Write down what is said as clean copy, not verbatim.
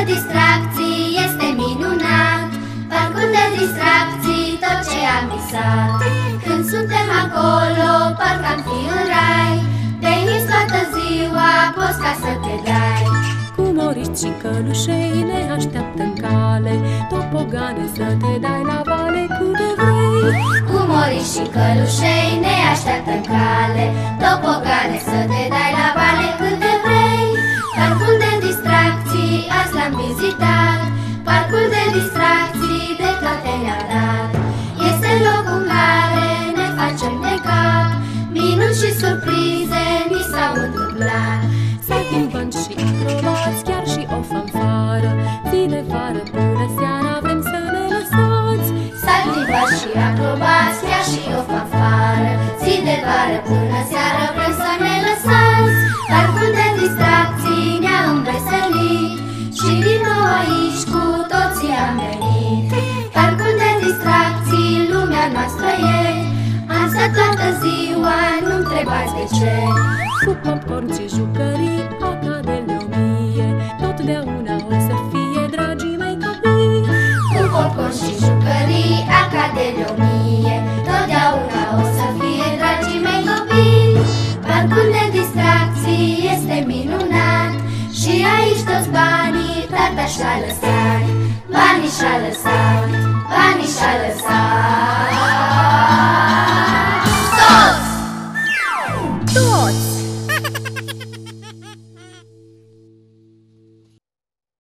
distracții este minunat, parcul de distracții tot ce am visat. Când suntem acolo, parcă am fi în rai, tenis toată ziua, poți ca să te dai. Umoriști și călușei ne așteaptă în cale, topogane să te dai la vale câte vrei. Umoriști și călușei ne așteaptă în cale, topogane să te dai la vale câte vrei. Parcul de distracții azi l-am vizitat, parcul de distracții de toate ne-a dat. Este locul în care ne facem de cap, minuni și surprize ni s-au întâmplat. Saltimbanci și acrobați, chiar și o fanfară, zi de vară până seara vrem să ne lăsați. Saltimbanci și acrobați, chiar și o fanfară, zi de vară până seara vrem să ne lăsați. Parcul de distracții ne-a înveselit și din nou aici cu toții am venit. Parcul de distracții, lumea noastră e, am stat toată ziua, nu-mi întrebați de ce. Cu popcorn și jucării, acadele o mie, totdeauna o să fie, dragii mei copii. Cu popcorn și jucării, acadele o mie, totdeauna o să fie, dragii mei copii. Parcul de distracții este minunat și aici toți banii tata și-a lăsat. Banii și-a lăsat, banii și-a lăsat.